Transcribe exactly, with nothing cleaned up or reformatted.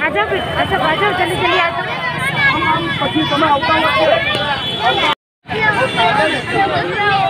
आजा फिर अच्छा बाजा जल्दी जल्दी आ जाओ। हम हम पच्चीस समय आवता है।